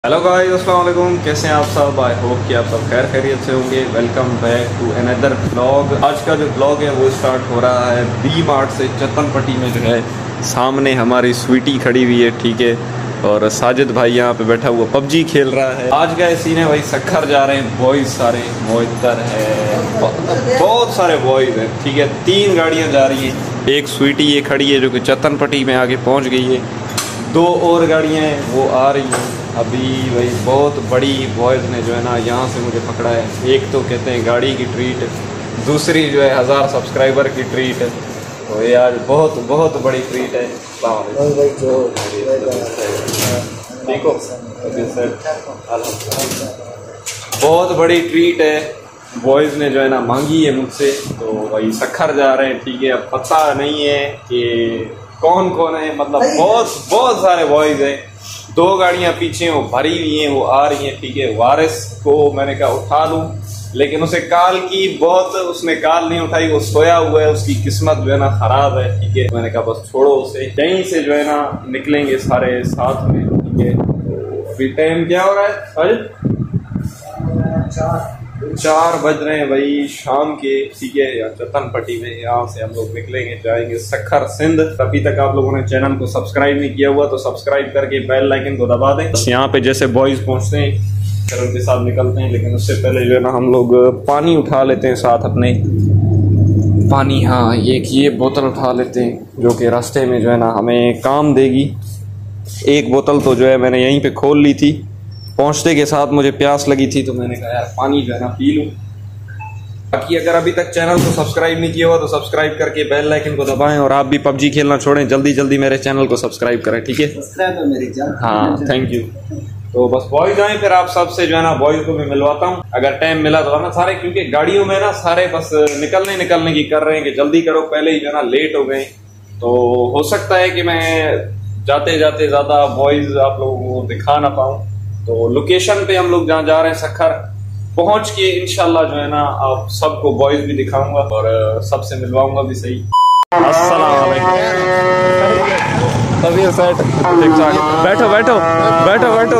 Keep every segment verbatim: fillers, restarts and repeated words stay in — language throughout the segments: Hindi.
हेलो गाइस, अस्सलाम वालेकुम। कैसे हैं आप सब? आई होप कि आप सब खैर खैरियत से होंगे। Welcome back to another blog. आज का जो ब्लॉग है वो स्टार्ट हो रहा है बी मार्ट से। चतनपट्टी में जो है सामने हमारी स्वीटी खड़ी हुई है, ठीक है, और साजिद भाई यहाँ पे बैठा हुआ पबजी खेल रहा है। आज का सीन है भाई, सखर जा रहे हैं बॉयज़ सारे, मोइत्तर है, बहुत सारे बॉयज़ हैं, ठीक है। तीन गाड़ियाँ जा रही हैं, एक स्वीटी ये खड़ी है जो कि चतनपट्टी में आगे पहुँच गई है, दो और गाड़ियाँ हैं वो आ रही हैं अभी। भाई बहुत बड़ी बॉयज़ ने जो है ना यहाँ से मुझे पकड़ा है। एक तो कहते हैं गाड़ी की ट्रीट, दूसरी जो है हज़ार सब्सक्राइबर की ट्रीट। तो ये आज बहुत बहुत बड़ी ट्रीट है। ठीक हो? बहुत बड़ी ट्रीट है, बॉयज़ ने जो है ना मांगी है मुझसे। तो भाई सखर जा रहे हैं, ठीक है। अब पता नहीं है कि कौन कौन है, मतलब बहुत बहुत सारे बॉयज़ हैं। दो गाड़ियां पीछे वो भरी हुई हैं, वो आ रही हैं, ठीक है। वारिस को मैंने कहा उठा लूं, लेकिन उसे कॉल की बहुत, उसने कॉल नहीं उठाई, वो सोया हुआ है, उसकी किस्मत जो है ना खराब है, ठीक है। मैंने कहा बस छोड़ो उसे, कहीं से जो है ना निकलेंगे सारे साथ में, ठीक है। तो अभी टाइम क्या हो रहा है? चार चार बज रहे हैं भाई शाम के, ठीक है। यहाँ चतनपट्टी में यहाँ से हम लोग निकलेंगे, जाएंगे सखर सिंध। अभी तक आप लोगों ने चैनल को सब्सक्राइब नहीं किया हुआ तो सब्सक्राइब करके बेल आइकन को दबा दें। बस यहाँ पे जैसे बॉयज पहुंचते हैं फिर उनके साथ निकलते हैं, लेकिन उससे पहले जो है ना हम लोग पानी उठा लेते हैं साथ अपने। पानी, हाँ, एक ये बोतल उठा लेते हैं जो कि रास्ते में जो है ना हमें काम देगी। एक बोतल तो जो है मैंने यहीं पे खोल ली थी, पहुंचते के साथ मुझे प्यास लगी थी तो मैंने कहा यार पानी जो है ना पी लूं। बाकी अगर अभी तक चैनल को सब्सक्राइब नहीं किया हुआ तो सब्सक्राइब करके बेल आइकन को दबाएं, और आप भी पबजी खेलना छोड़ें, जल्दी जल्दी मेरे चैनल को सब्सक्राइब करें, ठीक है। हाँ, थैंक यू। तो बस बॉयज आए, फिर आप सबसे जो है ना बॉयज को मैं मिलवाता हूँ अगर टाइम मिला तो, ना सारे, क्योंकि गाड़ियों में ना सारे बस निकलने निकलने की कर रहे हैं कि जल्दी करो, पहले ही जो है ना लेट हो गए। तो हो सकता है कि मैं जाते जाते ज्यादा बॉयज आप लोगों को दिखा ना पाऊँ। तो लोकेशन पे हम लोग जहाँ जा रहे हैं सखर, पहुंच के इंशाल्लाह जो है ना आप सबको बॉयज भी दिखाऊंगा और सबसे मिलवाऊंगा भी सही। अस्सलाम वालेकुम। तभी सेट ठीक ठाक, बैठो बैठो बैठो बैठो।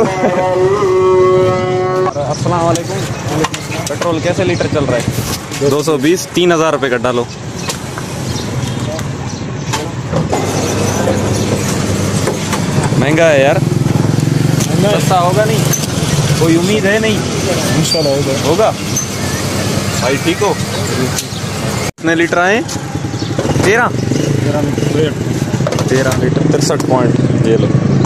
अस्सलाम वालेकुम। पेट्रोल कैसे लीटर चल रहा है? दो सौ बीस। तीन हजार रुपये का डालो। महंगा है यार, सस्ता होगा नहीं? कोई उम्मीद है नहीं? इंशाल्लाह होगा होगा भाई, ठीक हो? कितने लीटर आए? तेरह तेरह लीटर तिरसठ पॉइंट। ये लो,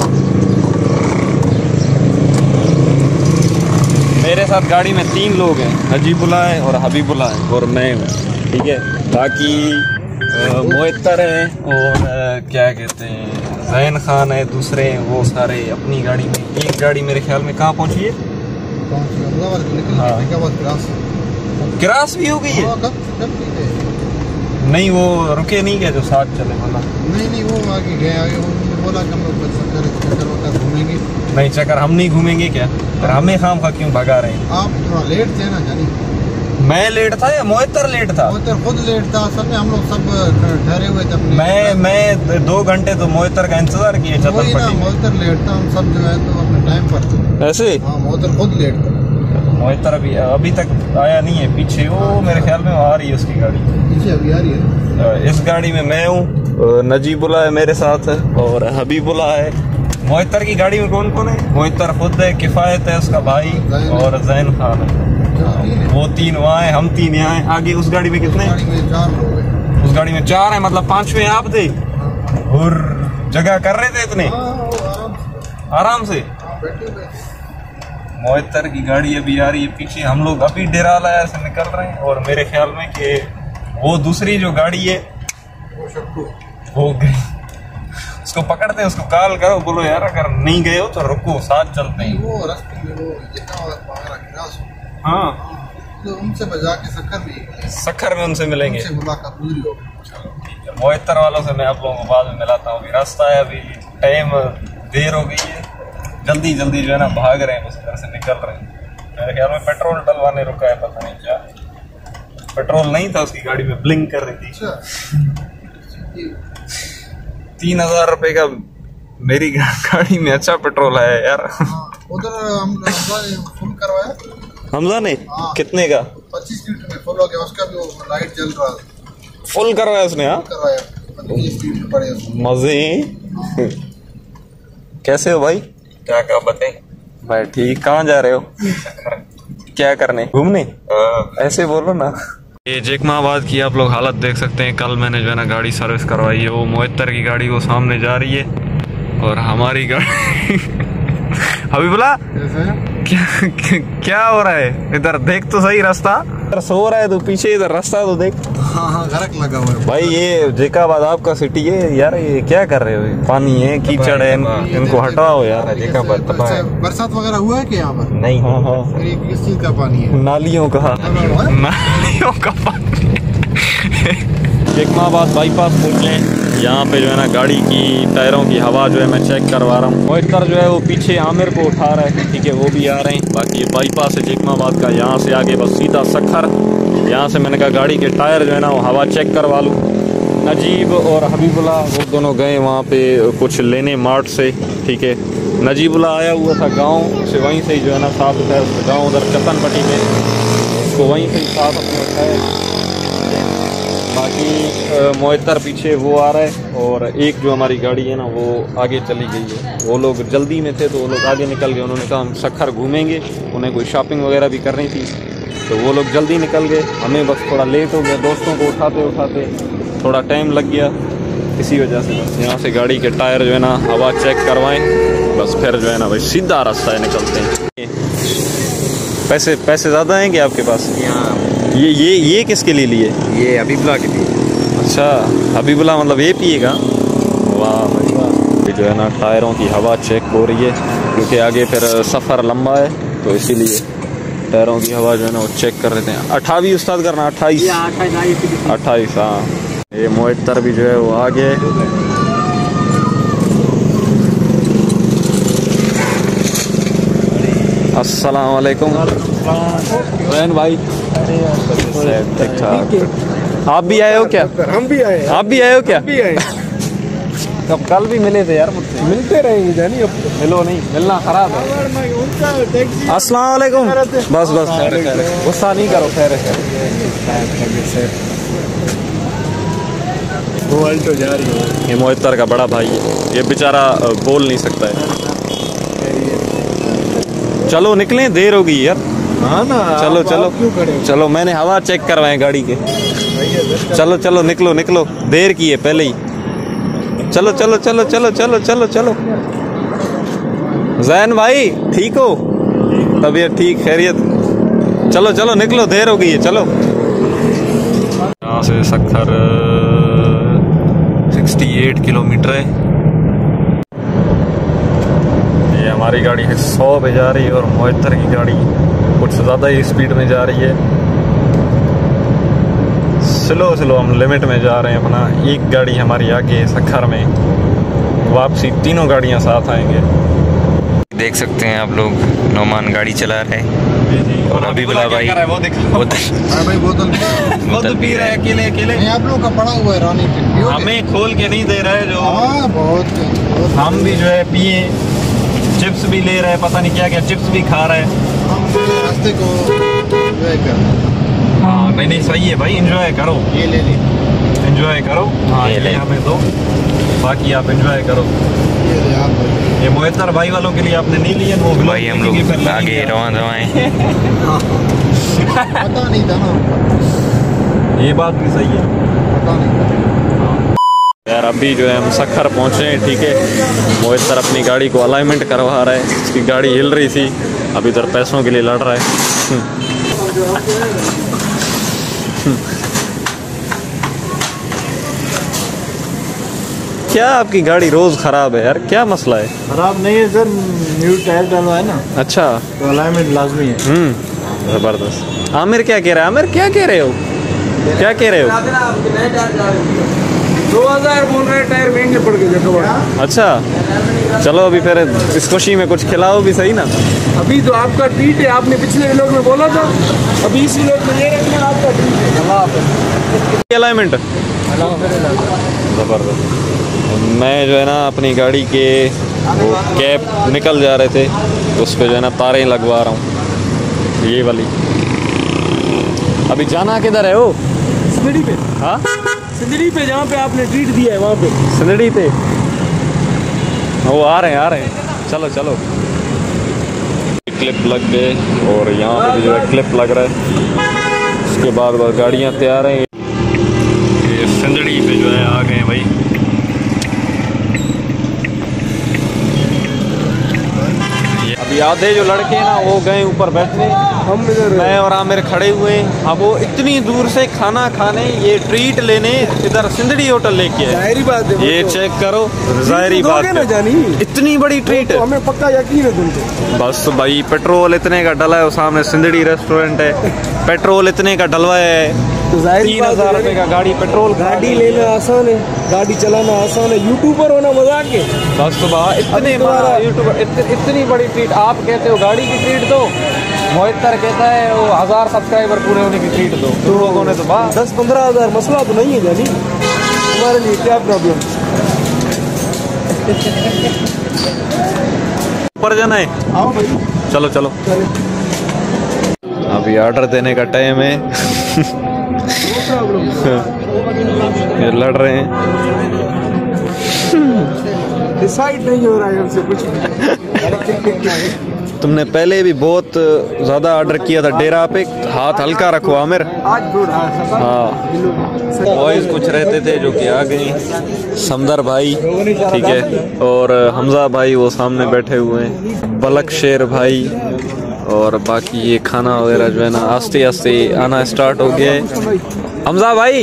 मेरे साथ गाड़ी में तीन लोग हैं, नजीबुल्लाह है और हबीबुल्लाह है और मैं हूँ, ठीक है। बाकी मोइत्तर है और आ, क्या कहते हैं, जैन खान है, दूसरे हैं वो सारे अपनी गाड़ी में। एक गाड़ी मेरे ख्याल में कहाँ पहुँची है? हाँ, क्रास भी हो गई है। नहीं, वो रुके नहीं गए जो साथ चले वाला? नहीं नहीं, वो आगे गए, आगे वो बोला कि हम लोग चक्कर वक्कर घूमेंगे। नहीं, चक्कर हम नहीं घूमेंगे क्या? फिर हमें खाम खा क्यों भगा रहे हैं? आप थोड़ा लेट थे ना जानी। मैं लेट था या मोइत्तर लेट था? मोइत्तर खुद लेट था, सब में हम लोग सब ठहरे हुए थे। मैं मैं दो घंटे तो मोइत्तर का इंतजार किए चतनपट्टी। मोइत्तर लेट था, हम सब जो है तो अपने टाइम पर थे। ऐसे? हाँ, मोइत्तर खुद लेट था। मोइत्तर अभी अभी तक आया नहीं है, पीछे वो मेरे ख्याल में आ रही है उसकी गाड़ी, पीछे अभी आ रही है। इस गाड़ी में मैं हूँ, नजीबुल्लाह है मेरे साथ और हबीबुल्लाह है। मोइत्तर की गाड़ी में कौन कौन है? मोइत्तर खुद है, किफायत है उसका भाई और जैन खान है। वो तीन वहाँ है, हम तीन यहाँ हैं। आगे उस गाड़ी में कितने? उस गाड़ी में चार है, मतलब पांचवें आप थे और जगह कर रहे थे इतने आराम से। मोइत्तर की गाड़ी अभी आ रही है पीछे, हम लोग अभी डेरा लाया से निकल रहे हैं। और मेरे ख्याल में कि वो दूसरी जो गाड़ी है वो गई, उसको पकड़ते हैं, उसको कॉल करो, बोलो यार अगर नहीं गए हो तो रुको, साथ चलते हैं। वो रास्ते में वो हाँ, तो उनसे बजा के सखर में सखर में उनसे मिलेंगे, उनसे मुलाकात पूरी होगी। मोइत्तर वालों से मैं आप लोगों को बाद में मिलाता हूँ। अभी रास्ता है, अभी टाइम देर हो गई है, जल्दी जल्दी जो है ना भाग रहे हैं, उस तरह से निकल रहे हैं। मेरे ख्याल में पेट्रोल डलवाने रुका है, पता नहीं क्या पेट्रोल नहीं था उसकी गाड़ी में, ब्लिंक कर रही थी। तीन हजार रुपये का मेरी गाड़ी में अच्छा पेट्रोल है यार। उधर हम फुल करवाया हमजा ने। कितने का? पच्चीस लीटर में फुल हो गया, उसका भी लाइट जल रहा है। फुल करवाया उसने? हाँ करवाया पच्चीस लीटर पड़े मजे। कैसे हो भाई? क्या क्या बताएं भाई ठीक। कहाँ जा रहे हो? क्या करने? घूमने? ऐसे बोलो ना। ये जैकमाबाद की आप लोग हालत देख सकते हैं। कल मैंने जो है ना गाड़ी सर्विस करवाई है, वो मोहत्तर की गाड़ी वो सामने जा रही है और हमारी गाड़ी हबीबुल्ला क्या, क्या क्या हो रहा है? इधर देख तो सही, रास्ता इधर सो रहा है तो पीछे इधर रास्ता तो देख। हाँ हाँ गरक लगा हुआ है भाई। ये जैकाबाद आपका सिटी है यार, ये क्या कर रहे हो? पानी है, कीचड़ है, इनको हटाओ यार। जैकाबाद बरसात वगैरह हुआ है कि यहाँ पर? नहीं। हाँ हाँ किस चीज का पानी है? नालियों का। नालियों का पानी। जैकमाबाद बाईपास पहुंचे। यहाँ पे जो है ना गाड़ी की टायरों की हवा जो है मैं चेक करवा रहा हूँ। मोहितर जो है वो पीछे आमिर को उठा रहा है, ठीक है, वो भी आ रहे हैं। बाकी ये बाईपास है जैकमाबाद का, यहाँ से आगे बस सीधा सखर। यहाँ से मैंने कहा गाड़ी के टायर जो है ना वो हवा चेक करवा लूँ। नजीब और हबीबुल्ला वो दोनों गए वहाँ पे कुछ लेने मार्ट से, ठीक है। नजीबुल्ला आया हुआ था गाँव से, वहीं से ही जो है ना साफ उठाया उसका गाँव उधर चतन पट्टी में, उसको वहीं से ही साफ अपने उठाया। बाकी मोहत्तर पीछे वो आ रहा है और एक जो हमारी गाड़ी है ना वो आगे चली गई है। वो लोग जल्दी में थे तो वो लोग आगे निकल गए। उन्होंने कहा हम सखर घूमेंगे, उन्हें कोई शॉपिंग वगैरह भी करनी थी तो वो लोग जल्दी निकल गए। हमें बस थोड़ा लेट हो गया, दोस्तों को उठाते उठाते थोड़ा टाइम लग गया, इसी वजह से बस यहाँ से गाड़ी के टायर जो है ना हवा चेक करवाएं, बस फिर जो है ना भाई सीधा रास्ता है निकलते हैं। पैसे पैसे ज़्यादा हैं क्या आपके पास? ये ये ये किसके लिए लिए? ये हबीबुल्ला के लिए। अच्छा हबीबुल्ला मतलब ये पिएगा? वाह भाई वाह। ये जो है ना टायरों की हवा चेक हो रही है क्योंकि आगे फिर सफ़र लंबा है तो इसीलिए टायरों की हवा जो है ना वो चेक कर लेते हैं। अट्ठाईस उस्ताद करना, अट्ठाईस अट्ठाईस हाँ। ये मोहत्तर भी जो है वो आगे। अस्सलाम वालेकुम रैन भाई। ठीक ठाक। आप भी आए हो क्या? हम भी आए। आप भी आए हो क्या? भी आए। कब? कल भी मिले थे यार मुझसे। मिलते रहेंगे जानी, अब मिलो नहीं, मिलना खराब है। अस्सलाम वालेकुम। बस बस गुस्सा नहीं करो, खैर है। वो अल्टो जा रही है। ये मोहत्तर का बड़ा भाई है, ये बेचारा बोल नहीं सकता है। चलो निकलें, देर होगी यार। हाँ ना, चलो चलो क्यों खड़े? चलो मैंने हवा चेक करवाए गाड़ी के। चलो चलो निकलो निकलो, देर की है पहले ही। चलो चलो चलो चलो चलो चलो चलो। जैन भाई ठीक हो? तबीयत ठीक, खैरियत? चलो चलो निकलो, देर हो गई है। चलो यहाँ से सखर अड़सठ किलोमीटर है। ये हमारी गाड़ी है सौ पे जा रही है और मोहत्तर की गाड़ी कुछ ज़्यादा ही स्पीड में जा रही है। स्लो स्लो हम लिमिट में जा रहे हैं अपना। एक गाड़ी हमारी आगे सखर में, वापसी तीनों गाड़ियां साथ आएंगे। देख सकते हैं आप लोग, नौमान गाड़ी चला रहे हैं और हबीबुल्ला भाई भाई बोतल बोतल पी रहे हैं अकेले अकेले। आप लोग का पड़ा हुआ है रानी पिंडी, हमें खोल के नहीं दे रहा है जो। हाँ बहुत। हम भी जो है पिए, चिप्स भी ले रहे हैं, पता नहीं क्या क्या चिप्स भी खा रहे हैं। रास्ते को एंजॉय कर। हाँ नहीं नहीं सही है भाई, एंजॉय करो। ये ले ली, एंजॉय करो। हाँ ये ले हमें दो, बाकी आप एंजॉय करो। ये ले आप। ये मोहत्तर भाई वालों के लिए आपने नहीं लिए, वो भाई हम लोग आगे रवां रवाएं। पता नहीं था ना, ये बात भी सही है। पता नहीं यार अभी जो है हम सखर पहुँचे हैं, ठीक है। मोहत्तर अपनी गाड़ी को अलाइनमेंट करवा रहा है, उसकी गाड़ी हिल रही थी, अभी इधर पैसों के लिए लड़ रहा है। क्या आपकी गाड़ी रोज खराब है यार, क्या मसला है? खराब नहीं है सर, न्यू टायर डालवा है ना। अच्छा तो अलाइनमेंट लाजमी है। हम्म जबरदस्त। आमिर क्या कह रहा है? आमिर क्या कह रहे हो? क्या कह रहे हो? दो हजार बोल रहे टायर महंगे पड़ गए देखो। अच्छा चलो अभी फिर इस खुशी में कुछ खिलाओ भी सही ना। अभी तो आपका ट्रीट है, आपने पिछले व्लॉग में बोला था, अभी इस व्लॉग में ये रखना आपका ट्रीट है। अलाइनमेंट ज़बरदस्त। मैं जो है ना अपनी गाड़ी के वो कैप निकल जा रहे थे, उस पर जो है ना तारें लगवा रहा हूँ, ये वाली। अभी जाना किधर है वो? सिंदड़ी पे। हाँ सिंदड़ी पे, जहाँ पे आपने ट्रीट दिया है वहाँ पे। सिंदड़ी पे वो आ रहे हैं आ रहे हैं चलो चलो। क्लिप लग गए और यहाँ पे भी जो है क्लिप लग रहा है। उसके बाद बस गाड़ियाँ तैयार हैं। ये सिंदड़ी पे जो है आ गए भाई। अभी आधे जो लड़के हैं ना वो गए ऊपर बैठने, हम इधर मैं और आमिर खड़े हुए हैं। अब वो इतनी दूर से खाना खाने, ये ट्रीट लेने इधर सिंदड़ी होटल लेके आए। जाहिर बात है, ये तो चेक करो, जाहिर बात दोगे ना है, जानी इतनी बड़ी ट्रीट तो हमें पक्का यकीन है तुमको। बस भाई पेट्रोल इतने का डला है, वो सामने सिंदड़ी रेस्टोरेंट है, पेट्रोल इतने का डलवाया है, तो जाहिर तीन हजार रुपए का गाड़ी पेट्रोल। गाड़ी लेना आसान है, गाड़ी चलाना आसान है, यूट्यूबर होना मजाक है। बस सुबह इतने बड़ा यूट्यूबर, इतनी बड़ी ट्रीट। आप कहते हो गाड़ी की ट्रीट दो, मोहितर कहता है वो हजार सब्सक्राइबर पूरे होने की ट्रीट दो। तुम लोगों ने तो बात दस पंद्रह हजार मसला तो नहीं है जानी, तुम्हारे लिए क्या प्रॉब्लम? ऊपर जाना है, आओ भाई चलो चलो। अभी ऑर्डर देने का टाइम है। ये लड़ रहे हैं, डिसाइड नहीं हो रहा है हमसे कुछ भी। तुमने पहले भी बहुत ज्यादा ऑर्डर किया था डेरा पे। हाथ हल्का रखो आमिर। आज थोड़ा हाँ बॉयज कुछ रहते थे जो कि आ गए, समदर भाई ठीक है, और हमजा भाई वो सामने बैठे हुए हैं, बलक शेर भाई, और बाकी ये खाना वगैरह जो है ना आस्ते आस्ते आना स्टार्ट हो गया है। हमजा भाई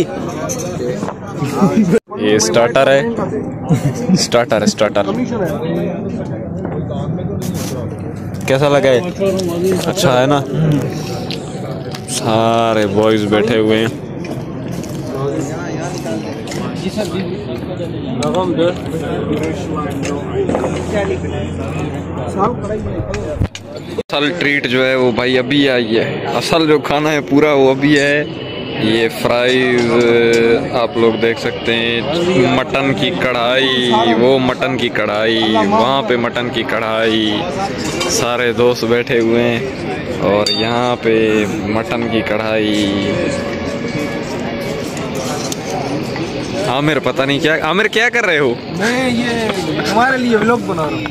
ये स्टार्टर है, स्टार्टर है स्टार्टर। कैसा लगा है? अच्छा है ना? सारे बॉयज बैठे हुए हैं। असल ट्रीट जो है वो भाई अभी आई है, असल जो खाना है पूरा वो अभी है। ये फ्राइज आप लोग देख सकते हैं, मटन की कढ़ाई, वो मटन की कढ़ाई, वहाँ पे मटन की कढ़ाई, सारे दोस्त बैठे हुए हैं, और यहाँ पे मटन की कढ़ाई। आमिर पता नहीं क्या, आमिर क्या कर रहे हो? मैं ये तुम्हारे लिए व्लॉग बना रहा हूँ।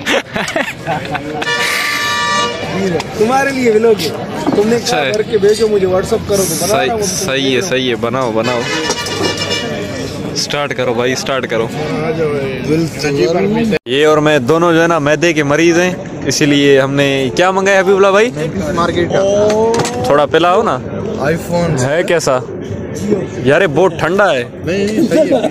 तुम्हारे लिए व्लॉग है, तुमने कहा करके भेजो मुझे, व्हाट्सएप करो तो बना रहा हूं। सही है सही है, बनाओ बनाओ, स्टार्ट करो भाई स्टार्ट करो। ये और मैं दोनों जो है ना मैदे के मरीज हैं, इसीलिए हमने क्या मंगाया हबीबुल्ला भाई? मार्केट थोड़ा पिलाओ ना। आईफोन है कैसा यार? बहुत ठंडा है। नहीं सही है।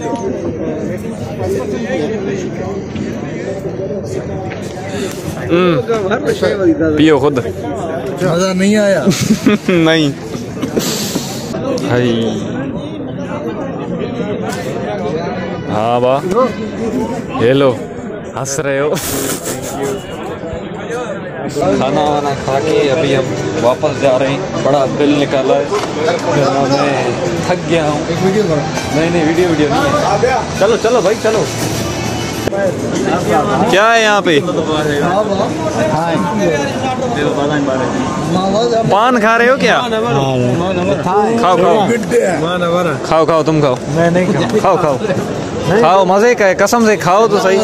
पियो खुद। मजा नहीं आया? नहीं भाई। हाँ वाह, हेलो हंस रहे हो। खाना वाना खा के अभी हम वापस जा रहे हैं, बड़ा बिल निकाला है, मैं थक गया हूँ। नहीं नहीं वीडियो वीडियो नहीं है, चलो चलो भाई चलो। क्या है यहाँ पे? पान खा रहे हो क्या? खाओ खाओ खाओ खाओ, तुम खाओ। मैं नहीं खाओ खाओ खाओ, मजे का है, कसम से खाओ तो सही।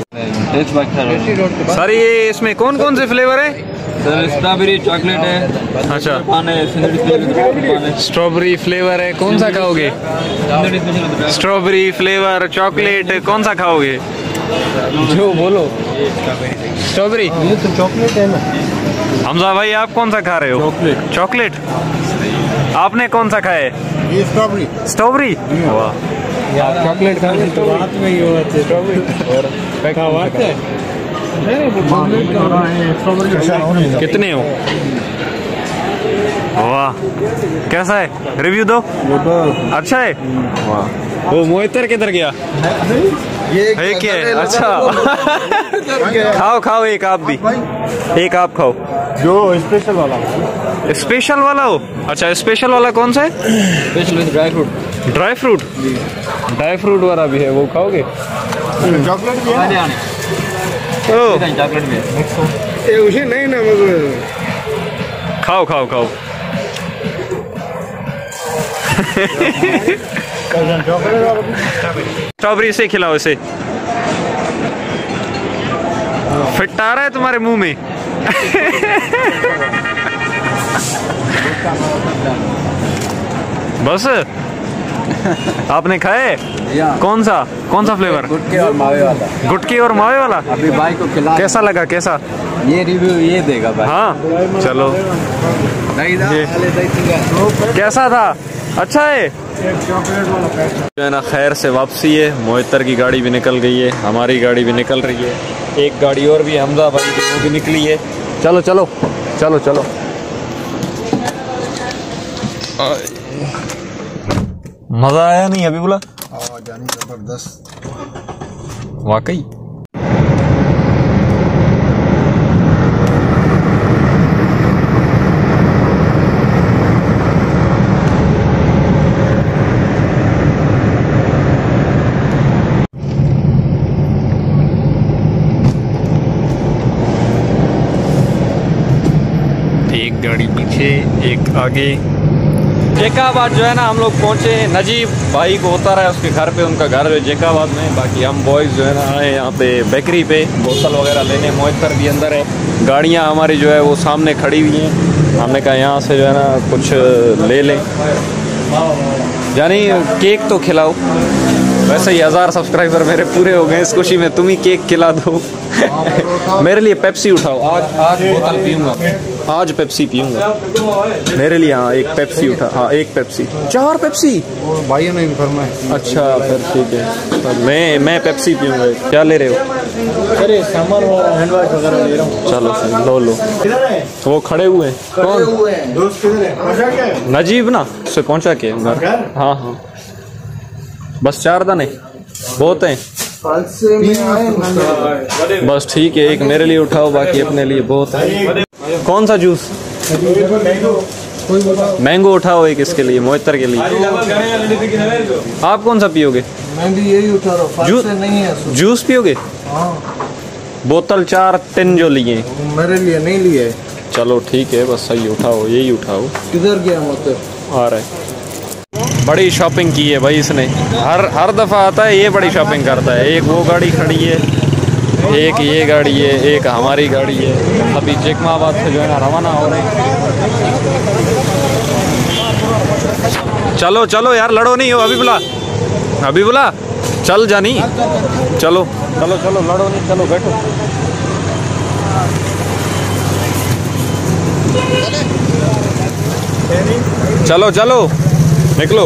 सर ये इसमें कौन कौन से फ्लेवर है? सर स्ट्रॉबेरी चॉकलेट है। अच्छा पान है, स्ट्रॉबेरी फ्लेवर है, कौन सा खाओगे? स्ट्रॉबेरी फ्लेवर चॉकलेट कौन सा खाओगे? जो बोलो। स्ट्रॉबेरी, ये तो चॉकलेट है ना। हमजा भाई आप कौन सा खा रहे हो? चॉकलेट। चॉकलेट। आपने कौन सा खाया है? ये स्ट्रॉबेरी। स्ट्रॉबेरी, वाह। चॉकलेट खाने तो बात में ही होती है स्ट्रॉबेरी। और क्या बात है? कितने हो? वाह, कैसा है? रिव्यू दो। अच्छा है, वाह। वो मोहितर किधर गया? ये एक है, अच्छा। खाओ खाओ, एक आप भी, एक आप खाओ। जो स्पेशल वाला, स्पेशल वाला हो? अच्छा स्पेशल वाला कौन सा है? Special with dry fruit. Dry fruit, dry fruit वाला भी है, वो खाओगे? चॉकलेट भी है, ओ चॉकलेट भी है। ये उसे नहीं ना मगर खाओ खाओ खाओ। स्ट्रॉबेरी से खिलाओ इसे। फिट आ रहा है तुम्हारे मुंह में। बस आपने खाए? कौन सा कौन सा फ्लेवर? गुटके और मावे वाला। गुटके और मावे वाला? अभी भाई को खिला। कैसा लगा? कैसा? ये रिव्यू ये देगा भाई। हाँ चलो। ये कैसा था? अच्छा है जो है ना। खैर से वापसी है, मोहितर की गाड़ी भी निकल गई है, हमारी गाड़ी भी निकल रही है, एक गाड़ी और भी हमजा भाई की वो भी निकली है। चलो चलो चलो चलो। मजा आया नहीं अभी बोला? जानी जबरदस्त वाकई। एक गाड़ी पीछे एक आगे। जेकाबाद जो है ना हम लोग पहुँचे, नजीब भाई को उतारा है उसके घर पे, उनका घर है जेकाबाद में। बाकी हम बॉयज़ जो है ना आए यहाँ पे बेकरी पे बोतल वगैरह लेने। मोहितर भी अंदर है, गाड़ियाँ हमारी जो है वो सामने खड़ी हुई हैं। हमने कहा यहाँ से जो है ना कुछ ले लें, यानी केक तो खिलाओ। वैसे ही हज़ार सब्सक्राइबर मेरे पूरे हो गए, इस खुशी में तुम ही केक खिला दो। मेरे लिए पेप्सी उठाओ, आज आज बोतल पीऊँगा, आज पेप्सी पीऊँगा मेरे लिए। हाँ एक पेप्सी उठा, हाँ एक पेप्सी, चार पेप्सी भाइयों ने फरमाया। अच्छा फिर ठीक है, तो मैं मैं पेप्सी पीऊँगा। क्या ले रहे हो? अरे सामान हैंड वॉश वगैरह ले रहा हूँ। चलो फिर लो लो। वो खड़े हुए हैं, कौन? दोस्त किधर है? पहुंचा क्या? नजीब ना, उसे पहुँचा के घर। हाँ हाँ बस चार दाने बहुत हैं। बस ठीक है, एक मेरे लिए उठाओ, बाकी अपने लिए बहुत है। कौन सा जूस? मैंगो उठाओ एक इसके लिए, मोहितर के लिए। आप कौन सा पियोगे? मैं भी यही उठा रहा हूँ। जूस नहीं है। जूस पियोगे? बोतल चार तीन जो लिए मेरे लिए नहीं लिए। चलो ठीक है, बस सही उठाओ, यही उठाओ। किधर गया मोहतर? आ रहे। बड़ी शॉपिंग की है भाई इसने, हर हर दफ़ा आता है ये बड़ी शॉपिंग करता है। एक वो गाड़ी खड़ी है, एक ये गाड़ी है, एक हमारी गाड़ी है। अभी जेकमाबाद से जो है ना रवाना हो रहे हैं। चलो चलो यार, लड़ो नहीं हो। अभी बुला अभी बुला चल जानी। चलो चलो चलो, लड़ो नहीं, चलो बैठो। चलो चलो निकलो।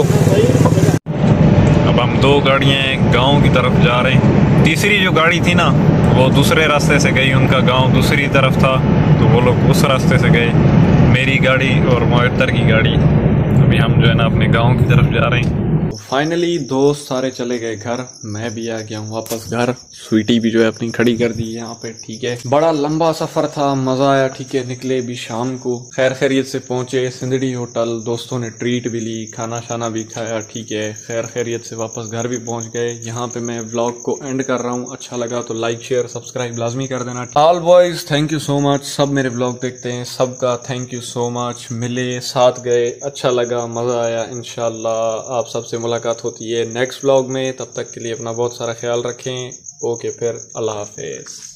अब हम दो गाड़ियाँ गांव की तरफ जा रहे हैं। तीसरी जो गाड़ी थी ना वो दूसरे रास्ते से गई, उनका गांव दूसरी तरफ था तो वो लोग उस रास्ते से गए। मेरी गाड़ी और मोहितर की गाड़ी, अभी हम जो है ना अपने गांव की तरफ जा रहे हैं। फाइनली दोस्त सारे चले गए घर, मैं भी आ गया हूँ वापस घर। स्वीटी भी जो है अपनी खड़ी कर दी है यहाँ पे। ठीक है, बड़ा लंबा सफर था, मजा आया। ठीक है, निकले भी शाम को, खैर खैरियत से पहुंचे सिंदड़ी होटल। दोस्तों ने ट्रीट भी ली, खाना शाना भी खाया। ठीक है, खैर खैरियत से वापस घर भी पहुंच गए। यहाँ पे मैं व्लॉग को एंड कर रहा हूँ। अच्छा लगा तो लाइक शेयर सब्सक्राइब लाजमी कर देना। All boys thank you so much, सब मेरे व्लॉग देखते हैं, सबका थैंक यू सो मच। मिले, साथ गए, अच्छा लगा, मजा आया। इंशाल्लाह आप सबसे मुलाकात होती है नेक्स्ट व्लॉग में। तब तक के लिए अपना बहुत सारा ख्याल रखें। ओके फिर अल्लाह हाफिज।